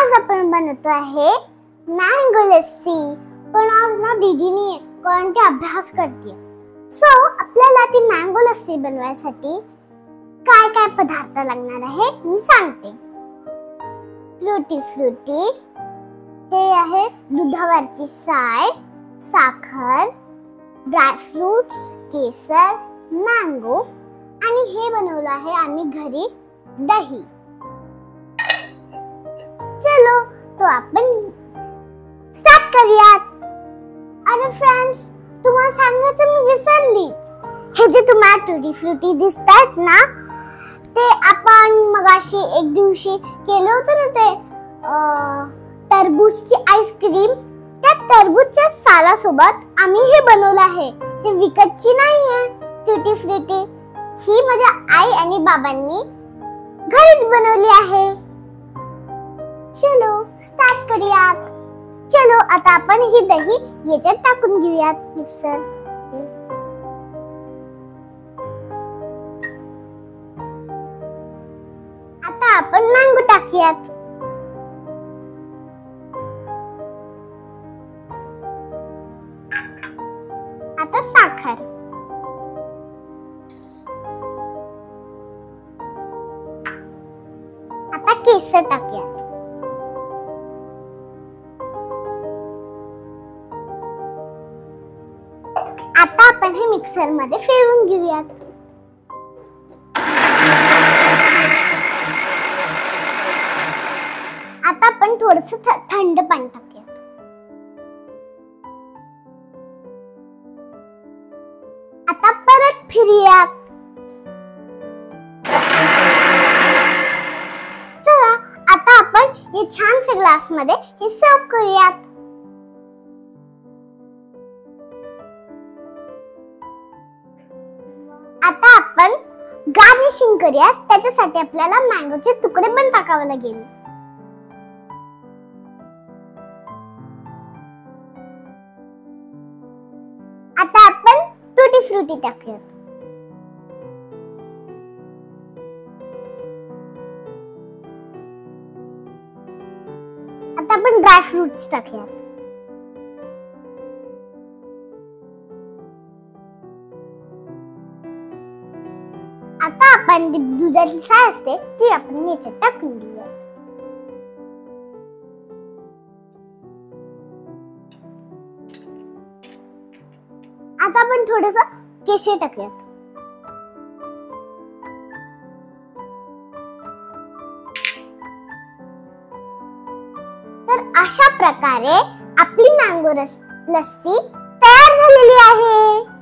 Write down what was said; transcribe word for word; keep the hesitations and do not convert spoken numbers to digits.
आज आपण बनवतो आहे मँगो लस्सी। पण आज ना दीदी नाही कारण ती अभ्यास करते। सो आपल्याला ती मँगो लस्सी बनवायसाठी काय काय पदार्थ लागणार आहे मी सांगते। ट्रुटी फ्रुटी, हे आहे दुधावरची साय, साखर, ड्राय फ्रूट्स, केसर, मँगो आणि हे बनवलं आहे आम्ही घरी दही। चलो तो आपण स्टार्ट करूयात। अरे फ्रेंड्स, तुम्हाला सांगायचं मी विसरलीच। हे जे तुम्हाला टुटी फ्रुटी दिसतात ना, ते आपण मगाशी एक दिवशी केलं होतं ना ते टरबूजची आईस्क्रीम। त्या टरबूजच्या सालासोबत आम्ही हे बनवलं आहे। हे विकतची नाहीये टुटी फ्रुटी, ही माझ्या आई आणि बाबांनी घरीच बनवली आहे। चलो स्टार्ट करूयात। चलो आता आपण ही दही याच्यात टाकून घेऊयात मिक्सर। आता आपण मँगो टाकूयात। आता साखर, आता केसर टाकूयात। आता आपण हे मिक्सर मध्ये फिरवून घेऊयात। आता आपण थोडस थंड पाणी टाकूयात। आता परत फिरूयात। चला आता आपण हे छानसे ग्लास मध्ये हे सर्व करूयात। आता आपण गार्निशिंग करूयात। त्याच्यासाठी आपल्याला मँगोचे तुकडे पण टाकावे लागेल। आता आपण टुटी फ्रुटी टाकूयात। आता आपण ड्राय फ्रूट्स टाकूयात। आता आपण दुधाची साय असते ती आपण याच्यात टाकून घेऊयात। आता आपण थोडंसं केशर टाकूयात। तर अशा प्रकारे आपली मँगो लस्सी तयार झालेली आहे।